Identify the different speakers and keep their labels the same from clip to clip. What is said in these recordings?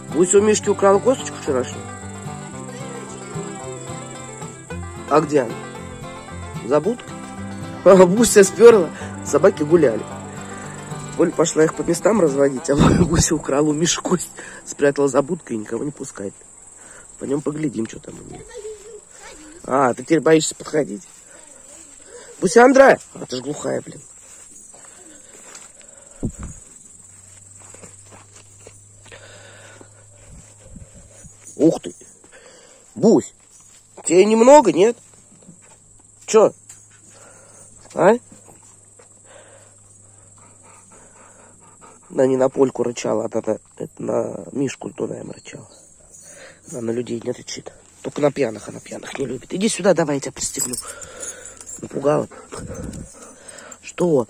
Speaker 1: Буся у Мишки украла косточку вчерашнюю. А где она? За будкой? Буся сперла, собаки гуляли. Оля пошла их по местам разводить, а Буся украла у Миши кость, спрятала за будкой и никого не пускает. Пойдем поглядим, что там у нее. А, ты теперь боишься подходить? Бусяндра! А ты ж глухая, блин. Ух ты! Бусь! Тебе немного, нет? Чё? А? Она не на Польку рычала, а это на Мишку Дунаем рычала. Она на людей не рычит. Только на пьяных, а на пьяных не любит. Иди сюда, давай, я тебя пристегну. Напугала. Что?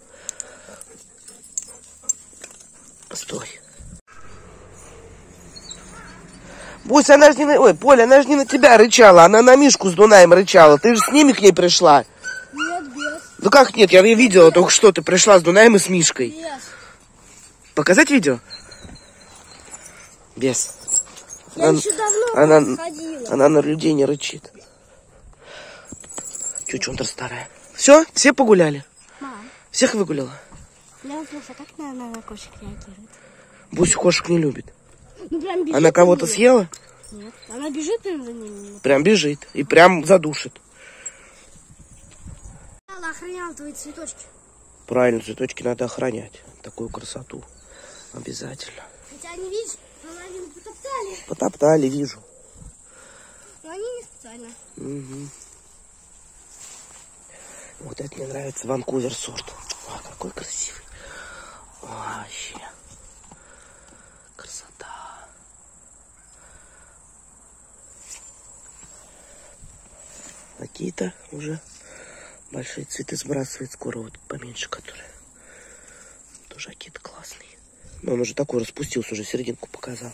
Speaker 1: Стой. Бусь, она же не на... Ой, Поля, она же не на тебя рычала, она на Мишку с Дунаем рычала. Ты же с ними к ней пришла.
Speaker 2: Нет, без.
Speaker 1: Ну как нет? Я видела только что, ты пришла с Дунаем и с Мишкой.
Speaker 2: Без.
Speaker 1: Показать видео? Без.
Speaker 2: Я еще давно ходила.
Speaker 1: Она на людей не рычит. Чучундра старая. Все погуляли?
Speaker 2: Мам.
Speaker 1: Всех выгуляла?
Speaker 2: Я слушай, как на кошек реагирует?
Speaker 1: Буся кошек не любит.
Speaker 2: Ну, прям бежит.
Speaker 1: Она кого-то съела?
Speaker 2: Нет. Она бежит за ними.
Speaker 1: Прям бежит. И прям задушит.
Speaker 2: Она охраняла твои цветочки.
Speaker 1: Правильно, цветочки надо охранять. Такую красоту. Обязательно.
Speaker 2: Хотя они, видишь, половину потоптали.
Speaker 1: Потоптали, вижу.
Speaker 2: Но они не специально.
Speaker 1: Угу. Вот это мне нравится, Ванкувер сорт. О, какой красивый. Вообще. Красота. Какие-то уже большие цветы сбрасывает скоро, вот поменьше которые. Тоже какие-то классные. Но он уже такой распустился, уже серединку показал.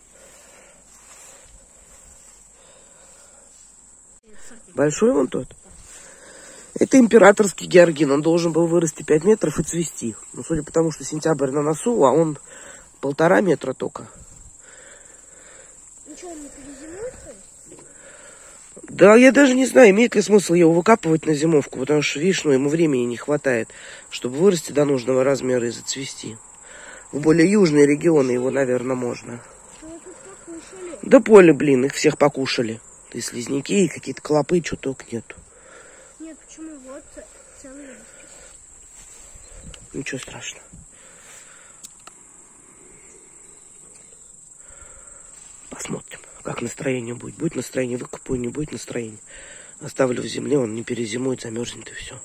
Speaker 1: Большой вон тот. Это императорский георгин. Он должен был вырасти 5 метров и цвести. Но судя по тому, что сентябрь на носу, а он 1,5 метра только.
Speaker 2: Ну что, он не перезимует?
Speaker 1: Да, я даже не знаю, имеет ли смысл его выкапывать на зимовку, потому что, видишь, ну, ему времени не хватает, чтобы вырасти до нужного размера и зацвести. В более южные регионы его, наверное, можно. Да поле, блин, их всех покушали. И слизняки, и какие-то клопы, что только нету.
Speaker 2: Нет, почему? Вот целый.
Speaker 1: Ничего страшного. Посмотрим, как настроение будет. Будет настроение, выкопаю, не будет настроения. Оставлю в земле, он не перезимует, замерзнет и все.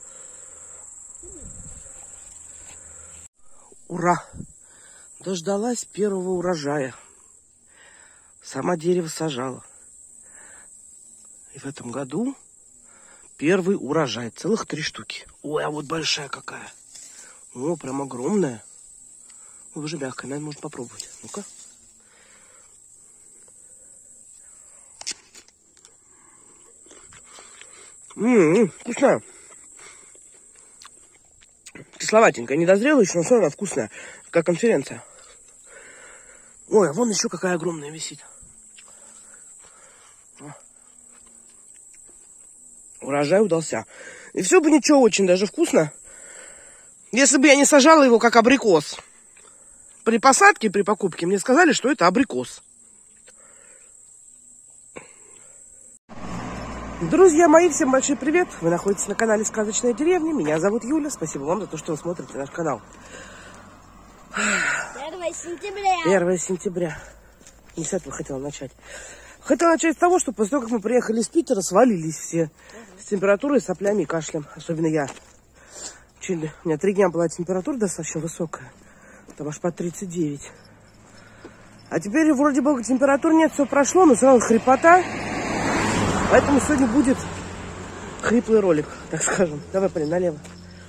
Speaker 1: Ура! Дождалась первого урожая. Сама дерево сажала. И в этом году первый урожай. Целых 3 штуки. Ой, а вот большая какая. О, прям огромная. Ой, уже мягкая, наверное, можно попробовать. Ну-ка. Вкусная. Кисловатенькая, недозрелая еще, но все равно вкусная. Как конференция. Ой, а вон еще какая огромная висит. Урожай удался. И все бы ничего, очень даже вкусно. Если бы я не сажала его как абрикос. При посадке, при покупке мне сказали, что это абрикос. Друзья мои, всем большой привет. Вы находитесь на канале Сказочная деревня. Меня зовут Юля. Спасибо вам за то, что вы смотрите наш канал.
Speaker 2: 1 сентября.
Speaker 1: 1 сентября. Не с этого хотела начать. Хотела начать с того, что после того, как мы приехали из Питера, свалились все с температурой, соплями и кашлем. Особенно я. У меня 3 дня была температура достаточно высокая. Там аж по 39. А теперь вроде бы температуры нет, все прошло, но все равно хрипота. Поэтому сегодня будет хриплый ролик, так скажем. Давай, Полин, налево.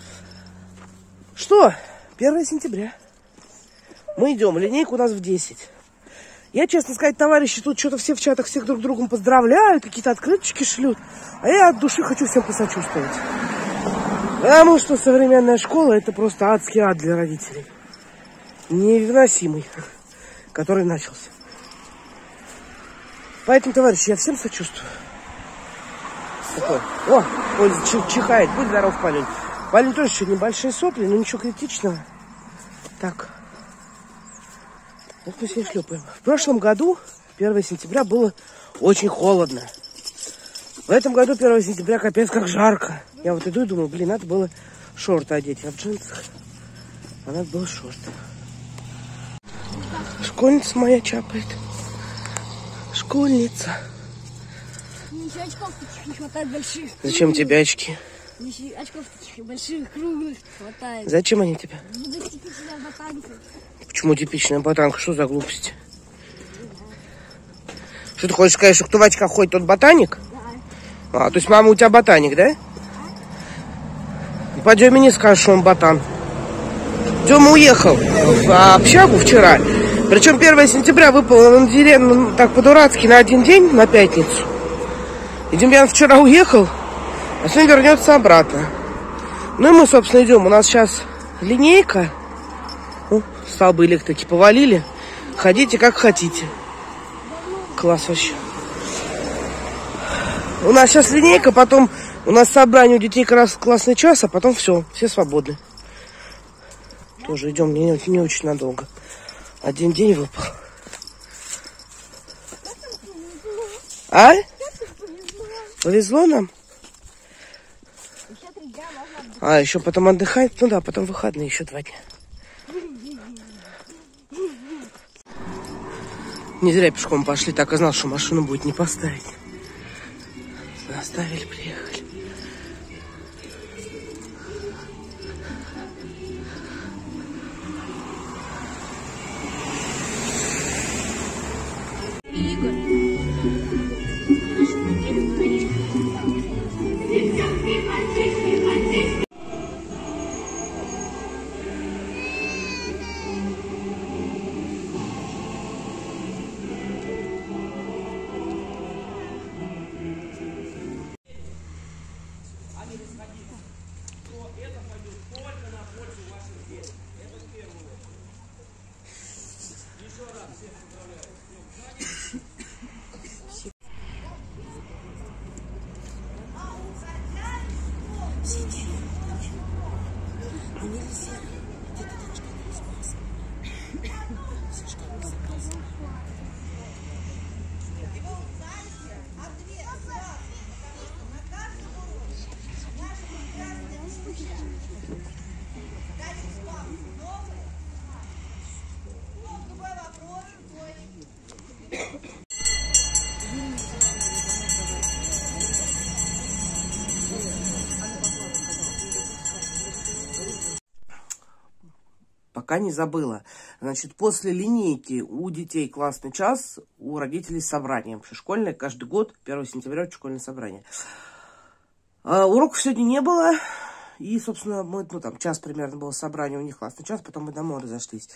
Speaker 1: Что? 1 сентября. Мы идем. Линейка у нас в 10. Я, честно сказать, товарищи, тут что-то все в чатах всех друг другом поздравляют, какие-то открыточки шлют. А я от души хочу всем посочувствовать. Потому что современная школа — это просто адский ад для родителей. Невыносимый. который начался. Поэтому, товарищи, я всем сочувствую. Такой. О, ой, чихает. Будь здоров, Палень. Палень тоже еще небольшие сопли, но ничего критичного. Так. Вот мы все шлепаем. В прошлом году, 1 сентября, было очень холодно. В этом году 1 сентября капец как жарко. Я вот иду и думаю, блин, надо было шорты одеть. Я в джинсах, а надо было шорты. Школьница моя чапает. Школьница.
Speaker 2: Еще очков таких не хватает больших.
Speaker 1: Зачем тебе очки?
Speaker 2: Еще очков таких больших, круглых хватает.
Speaker 1: Зачем они тебе?
Speaker 2: Буду типичная ботанка.
Speaker 1: Почему типичная ботанка? Что за глупости? Что ты хочешь сказать, что кто в очках ходит, тот ботаник?
Speaker 2: Да.
Speaker 1: А, то есть мама у тебя ботаник, да? По Деме не скажешь, что он ботан. Дема уехал в общагу вчера. Причем 1 сентября выпало на деревню так по-дурацки на один день, на пятницу. И Демьян вчера уехал, а сегодня вернется обратно. Ну и мы, собственно, идем. У нас сейчас линейка. Ну, столбы электрики повалили. Ходите как хотите. Класс вообще. У нас сейчас линейка, потом у нас собрание у детей как раз классный час, а потом все свободны. Тоже идем не очень надолго. Один день выпал. А? Повезло нам? А, еще потом отдыхать? Ну да, потом выходные, еще 2 дня. Не зря пешком пошли, так и знал, что машину будет не поставить. Оставили, приехали. Пока не забыла. Значит, после линейки у детей классный час, у родителей собрание. Школьное, каждый год, 1 сентября, школьное собрание. Уроков сегодня не было. И, собственно, мы, там час примерно было собрание, у них классный час, потом мы домой разошлись.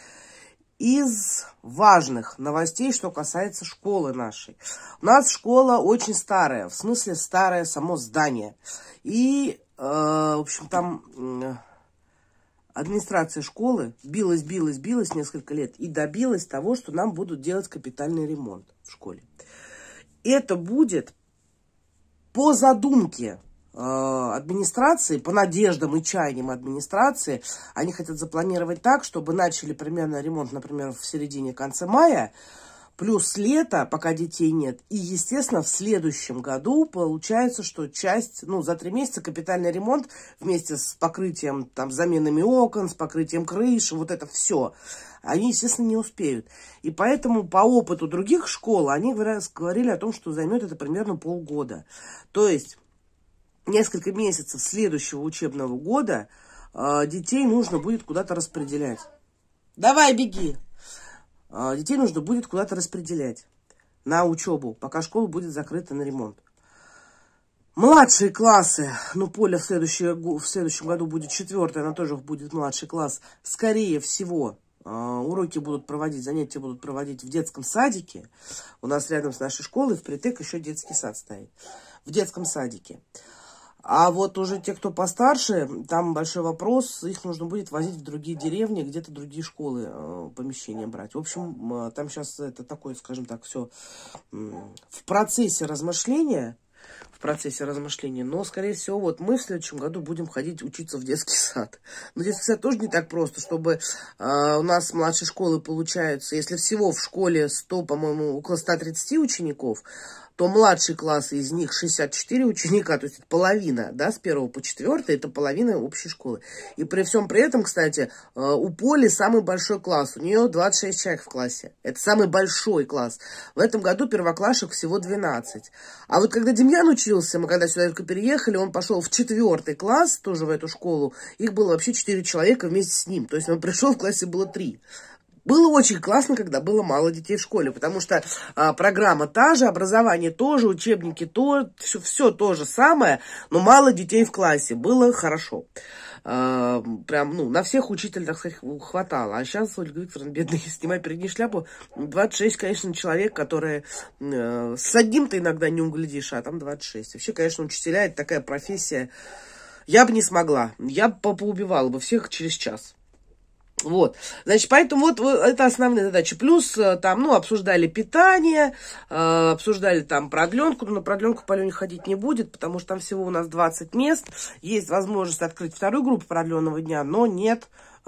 Speaker 1: Из важных новостей, что касается школы нашей. У нас школа очень старая, в смысле старое само здание. И, в общем, там... Администрация школы билась несколько лет и добилась того, что нам будут делать капитальный ремонт в школе. Это будет по задумке администрации, по надеждам и чаяниям администрации. Они хотят запланировать так, чтобы начали примерно ремонт, например, в середине-конце мая, плюс лето, пока детей нет. И, естественно, в следующем году получается, что часть, за 3 месяца капитальный ремонт вместе с покрытием, там, заменами окон, с покрытием крыши, вот это все. Они, естественно, не успеют. И поэтому по опыту других школ они говорили о том, что займет это примерно полгода. То есть несколько месяцев следующего учебного года детей нужно будет куда-то распределять. Давай, беги! Детей нужно будет куда-то распределять на учебу, пока школа будет закрыта на ремонт. Младшие классы, Поля в следующем году будет 4-й, она тоже будет младший класс. Скорее всего, уроки будут проводить, занятия будут проводить в детском садике. У нас рядом с нашей школой впритык еще детский сад стоит. В детском садике. А вот уже те, кто постарше, там большой вопрос, их нужно будет возить в другие деревни, где-то другие школы помещения брать. В общем, там сейчас это такое, скажем так, все в процессе размышления. Но, скорее всего, вот мы в следующем году будем ходить учиться в детский сад. Но детский сад тоже не так просто, чтобы у нас с младшей школы получается, если всего в школе 100, по-моему, около 130 учеников, то младший класс, из них 64 ученика, то есть это половина, да, с 1 по 4, это половина общей школы. И при всем при этом, кстати, у Поли самый большой класс, у нее 26 человек в классе. Это самый большой класс. В этом году первоклашек всего 12. А вот когда Демьян учился, мы когда сюда только переехали, он пошел в 4 класс, тоже в эту школу, их было вообще 4 человека вместе с ним. То есть он пришел, в классе было 3. Было очень классно, когда было мало детей в школе, потому что программа та же, образование тоже, учебники то, все то же самое, но мало детей в классе. Было хорошо. Прям, ну, на всех учителей, так сказать, хватало. А сейчас Ольга Викторовна, бедная, снимай перед ней шляпу, 26, конечно, человек, которые с одним-то иногда не углядишь, а там 26. Вообще, конечно, учителя — это такая профессия. Я бы не смогла. Я бы поубивала бы всех через час. Вот, значит, поэтому вот это основные задачи. Плюс там, ну, обсуждали питание, обсуждали там продленку. Но на продленку по Алене ходить не будет, потому что там всего у нас 20 мест. Есть возможность открыть вторую группу продленного дня, но нет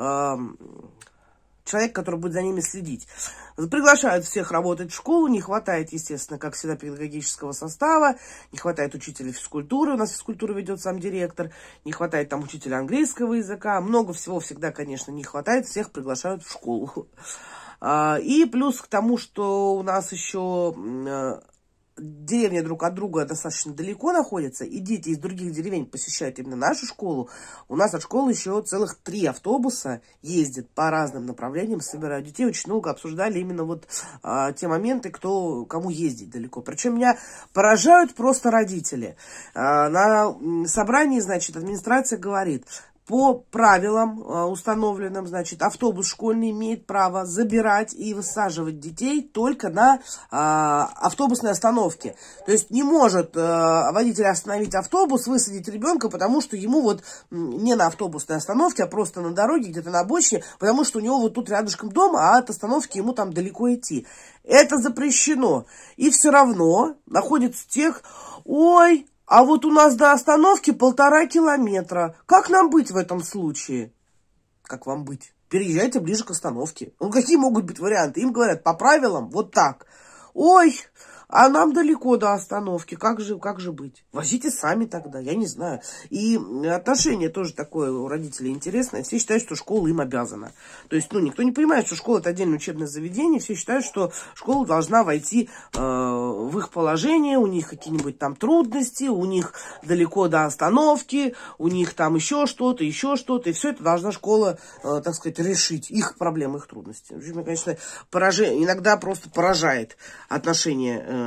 Speaker 1: человека, который будет за ними следить. Приглашают всех работать в школу. Не хватает, естественно, как всегда, педагогического состава. Не хватает учителя физкультуры. У нас физкультуру ведет сам директор. Не хватает там учителя английского языка. Много всего всегда, конечно, не хватает. Всех приглашают в школу. И плюс к тому, что у нас еще деревни друг от друга достаточно далеко находятся, и дети из других деревень посещают именно нашу школу. У нас от школы еще целых 3 автобуса ездят по разным направлениям, собирают детей. Очень много обсуждали именно вот те моменты, кому ездить далеко. Причем меня поражают просто родители. На собрании, значит, администрация говорит: по правилам установленным, значит, автобус школьный имеет право забирать и высаживать детей только на автобусной остановке. То есть не может водитель остановить автобус, высадить ребенка, потому что ему вот не на автобусной остановке, а просто на дороге, где-то на обочине, потому что у него вот тут рядышком дом, а от остановки ему там далеко идти. Это запрещено. И все равно находятся тех: ой, а вот у нас до остановки 1,5 километра. Как нам быть в этом случае? Как вам быть? Переезжайте ближе к остановке. Ну, какие могут быть варианты? Им говорят, по правилам, вот так. Ой, а нам далеко до остановки. Как же быть? Возите сами тогда, я не знаю. И отношение тоже такое у родителей интересное. Все считают, что школа им обязана. То есть, ну, никто не понимает, что школа — это отдельное учебное заведение. Все считают, что школа должна войти в их положение. У них какие-нибудь там трудности, у них далеко до остановки, у них там еще что-то. И все это должна школа, так сказать, решить. Их проблемы, их трудности. Меня, конечно, иногда просто поражает отношение,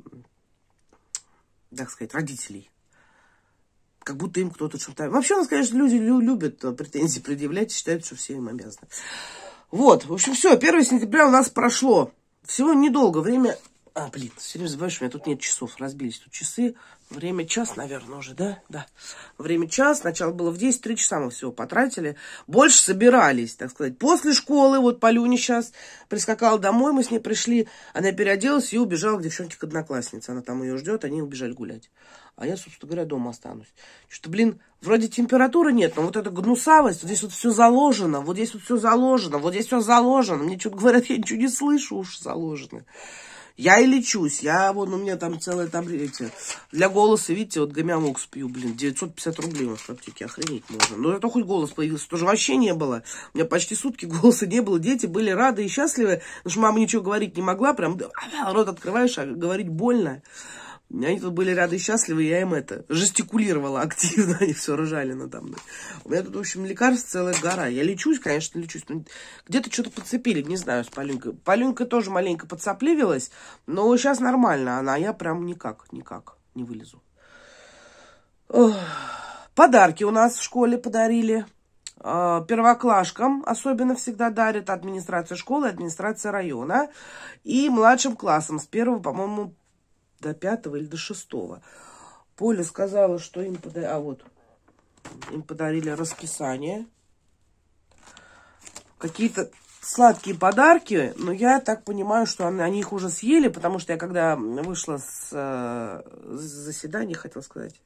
Speaker 1: так сказать, родителей. Как будто им кто-то что-то... Вообще, у нас, конечно, люди любят претензии предъявлять и считают, что все им обязаны. Вот, в общем, все, 1 сентября у нас прошло. Всего недолго, время... все время забываю, что у меня тут нет часов. Разбились тут часы. Время час, наверное, уже, да? Да. Время час. Сначала было в 10, 3 часа мы всего потратили. Больше собирались, так сказать. После школы, вот Полюня сейчас прискакала домой, мы с ней пришли. Она переоделась и убежала к девчонке, к однокласснице. Она там ее ждет, они убежали гулять. А я, собственно говоря, дома останусь. Что, блин, вроде температуры нет, но вот эта гнусавость, вот здесь вот все заложено, вот здесь вот все заложено, вот здесь все заложено. Мне что-то говорят, я ничего не слышу, уж заложено. Я и лечусь, у меня там целая таблетка. Для голоса, видите, вот гомеомокс пью, блин, 950 рублей у нас в аптеке, охренеть можно. Но это хоть голос появился, тоже вообще не было. У меня почти сутки голоса не было, дети были рады и счастливы, потому что мама ничего говорить не могла, прям рот открываешь, а говорить больно. Они тут были рады и счастливы, я им жестикулировала активно, они все ржали надо мной. У меня тут, в общем, лекарств целая гора. Я лечусь, конечно, лечусь. Где-то что-то подцепили, не знаю, с Полюнькой. Полюнька тоже маленько подцапливилась, но сейчас нормально она, а я прям никак не вылезу. Подарки у нас в школе подарили. Первоклашкам особенно всегда дарят администрация школы, администрация района. И младшим классам с 1, по-моему, до 5 или до 6. Поля сказала, что им им подарили расписание. Какие-то сладкие подарки, но я так понимаю, что они их уже съели, потому что я когда вышла с заседания, хотела сказать,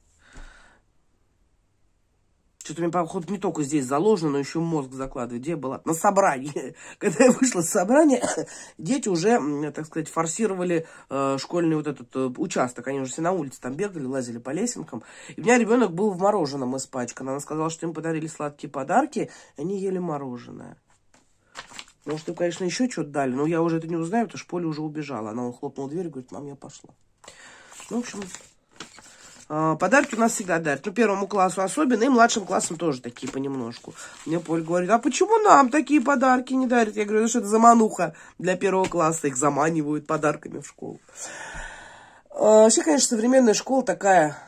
Speaker 1: что-то мне, походу, не только здесь заложено, но еще мозг закладывает. Где я была? На собрании. Когда я вышла с собрания, дети уже, так сказать, форсировали школьный вот этот участок. Они уже все на улице там бегали, лазили по лесенкам. И у меня ребенок был в мороженом испачкан. Она сказала, что им подарили сладкие подарки, и они ели мороженое. Может, им, конечно, еще что-то дали, но я уже это не узнаю, потому что Поля уже убежала. Она хлопнула дверь и говорит: мам, я пошла. Ну, в общем... Подарки у нас всегда дарят. Ну, первому классу особенно, и младшим классам тоже такие понемножку. Мне Поля говорит: а почему нам такие подарки не дарят? Я говорю: ну, что это замануха для первого класса. Их заманивают подарками в школу. Вообще, конечно, современная школа такая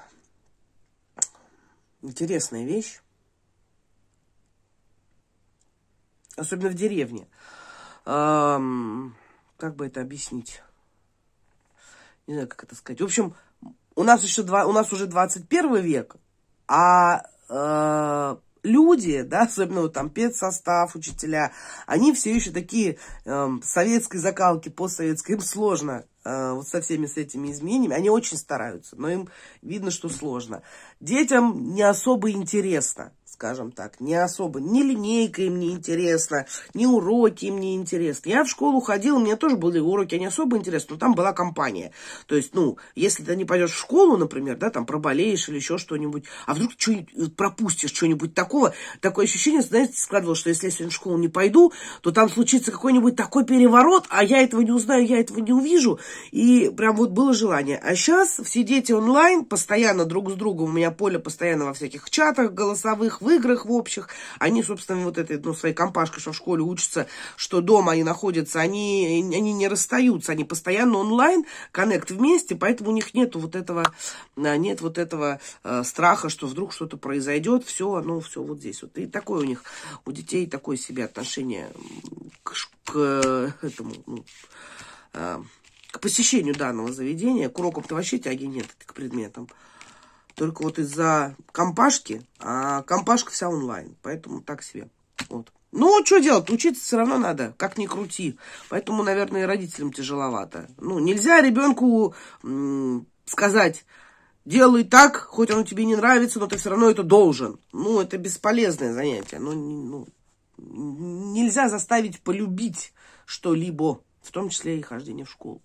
Speaker 1: интересная вещь. Особенно в деревне. Как бы это объяснить? Не знаю, как это сказать. В общем... У нас уже 21 век, а люди, да, особенно вот там педсостав, учителя, они все еще такие советской закалки, постсоветской, им сложно вот со всеми с этими изменениями. Они очень стараются, но им видно, что сложно. Детям не особо интересно, скажем так, не особо. Ни линейка им не интересна, ни уроки им не интересны. Я в школу ходила, мне тоже были уроки, они особо интересны, но там была компания. То есть, ну, если ты не пойдешь в школу, например, да, там проболеешь или еще что-нибудь, а вдруг что-нибудь пропустишь, что-нибудь такое, такое ощущение, знаете, складывалось, что если я сегодня в школу не пойду, то там случится какой-нибудь такой переворот, а я этого не узнаю, я этого не увижу. И прям вот было желание. А сейчас все дети онлайн, постоянно друг с другом, у меня Поля постоянно во всяких чатах голосовых, в играх в общих. Они, собственно, вот этой, ну, своей компашкой, что в школе учатся, что дома они находятся, они не расстаются, они постоянно онлайн, коннект вместе, поэтому у них нет вот этого страха, что вдруг что-то произойдет, все, ну, все вот здесь. Вот. И такое у них, у детей такое себе отношение к этому, ну, к посещению данного заведения. К урокам-то вообще тяги нет, к предметам. Только вот из-за компашки, а компашка вся онлайн. Поэтому так себе. Вот. Ну, что делать? Учиться все равно надо, как ни крути. Поэтому, наверное, и родителям тяжеловато. Ну, нельзя ребенку сказать: делай так, хоть оно тебе не нравится, но ты все равно это должен. Ну, это бесполезное занятие. Нельзя заставить полюбить что-либо, в том числе и хождение в школу.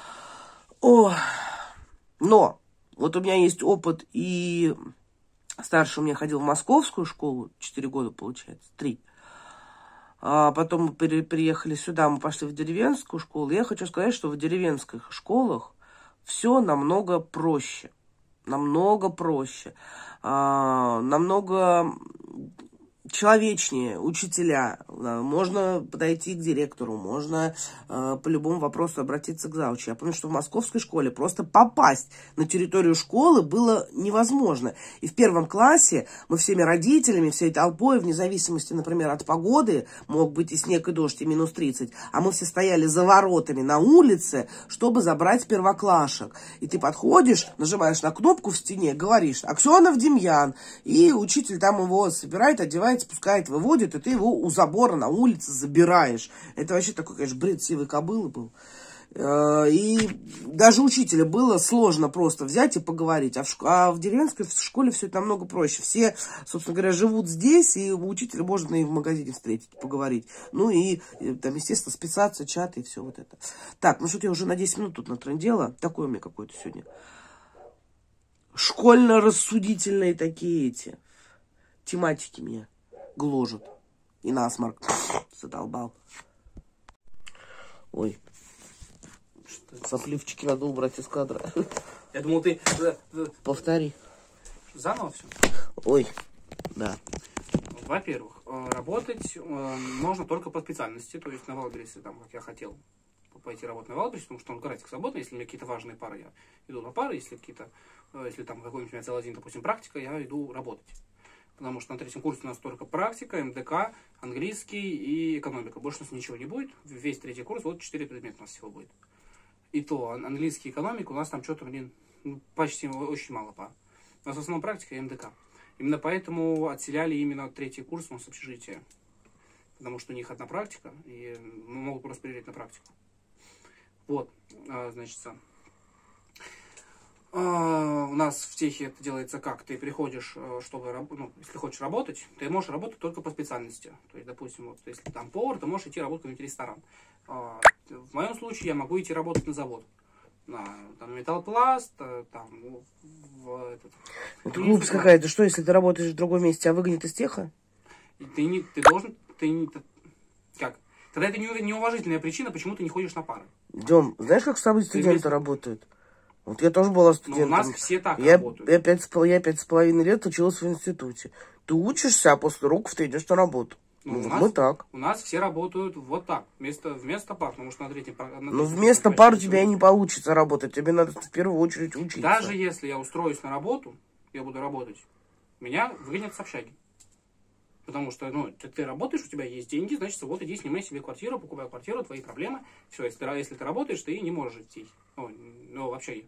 Speaker 1: Но вот у меня есть опыт, и старший у меня ходил в московскую школу, 4 года, получается, 3. А потом мы приехали сюда, мы пошли в деревенскую школу. Я хочу сказать, что в деревенских школах все намного проще. Намного проще. Намного человечнее учителя. Можно подойти к директору, можно по любому вопросу обратиться к заучу. Я помню, что в московской школе просто попасть на территорию школы было невозможно. И в 1 классе мы всеми родителями, всей толпой, вне зависимости, например, от погоды, мог быть и снег, и дождь, и минус 30, а мы все стояли за воротами на улице, чтобы забрать первоклашек. И ты подходишь, нажимаешь на кнопку в стене, говоришь: Аксенов Демьян, и учитель там его собирает, одевает, спускает, выводит, и ты его у забора на улице забираешь. Это вообще такой, конечно, бред сивой кобылы был. И даже учителя было сложно просто взять и поговорить. А в деревенской школе все это намного проще. Все, собственно говоря, живут здесь, и учителя можно и в магазине встретить, поговорить. Ну и там, естественно, списаться, чаты и все вот это. Так, ну что-то я уже на 10 минут тут натрындела. Такое у меня какое-то сегодня. Школьно-рассудительные такие эти тематики меня гложет. И насморк задолбал. Ой. Сопливчики надо убрать из кадра.
Speaker 3: Я думал, ты...
Speaker 1: Повтори.
Speaker 3: Заново все?
Speaker 1: Ой, да.
Speaker 3: Во-первых, работать можно только по специальности. То есть на Валбересе, там, как я хотел пойти работать на Валбересе, потому что он график свободный. Если у меня какие-то важные пары, я иду на пары. Если там какой-нибудь у меня целый один, допустим, практика, я иду работать. Потому что на 3-м курсе у нас только практика, МДК, английский и экономика. Больше у нас ничего не будет. Весь 3-й курс, вот 4 предмета у нас всего будет. И то английский и экономика у нас там что-то, почти очень мало пар. У нас в основном практика и МДК. Именно поэтому отселяли именно 3-й курс у нас с общежития. Потому что у них одна практика, и могут просто перейти на практику. Вот, значит, у нас в техе это делается как? Ты приходишь, чтобы, ну, если хочешь работать, ты можешь работать только по специальности. То есть, допустим, вот, если там повар, ты можешь идти работать в какой-нибудь ресторан. В моем случае я могу идти работать на завод. Там металлопласт, там, этот...
Speaker 1: Это глупость какая-то. Что, если ты работаешь в другом месте, а выгонят из теха?
Speaker 3: Ты как? Тогда это неуважительная причина, почему ты не ходишь на пары.
Speaker 1: Дем, знаешь, как с тобой студенты работают? Вот я тоже была студентом.
Speaker 3: Но у нас все так работают.
Speaker 1: Я 5,5 лет училась в институте. Ты учишься, а после уроков ты идешь на работу. Мы так.
Speaker 3: У нас все работают вот так, вместо пар, потому что на третьем...
Speaker 1: Но вместо пар у тебя и не получится работать. Тебе надо в первую очередь учиться.
Speaker 3: Даже если я устроюсь на работу, я буду работать, меня выгонят с общаги. Потому что, ну, ты работаешь, у тебя есть деньги, значит, вот иди, снимай себе квартиру, покупай квартиру, твои проблемы. Все, если ты работаешь, ты не можешь жить здесь. Ну, в общаге.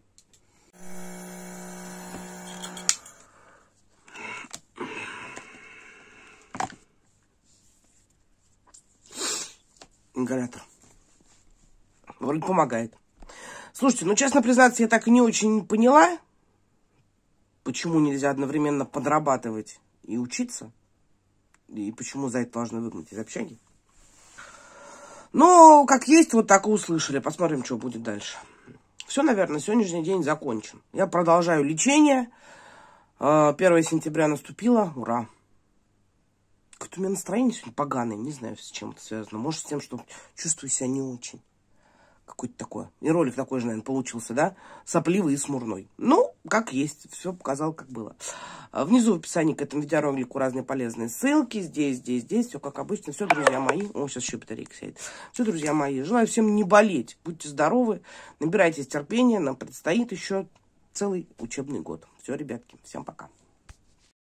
Speaker 1: Ингалятор. Вроде помогает. Слушайте, ну, честно признаться, я так и не очень поняла, почему нельзя одновременно подрабатывать и учиться. И почему за это должны выгнать из общаги. Но, как есть, вот так и услышали. Посмотрим, что будет дальше. Все, наверное, сегодняшний день закончен. Я продолжаю лечение. 1 сентября наступило. Ура. Какое-то у меня настроение сегодня поганое. Не знаю, с чем это связано. Может, с тем, что чувствую себя не очень. Какой-то такой. И ролик такой же, наверное, получился, да? Сопливый и смурной. Ну, как есть. Все показал, как было. Внизу в описании к этому видеоролику разные полезные ссылки. Здесь. Все как обычно. Все, друзья мои. О, сейчас еще батарейка сядет. Все, друзья мои. Желаю всем не болеть. Будьте здоровы. Набирайтесь терпения. Нам предстоит еще целый учебный год. Все, ребятки. Всем пока.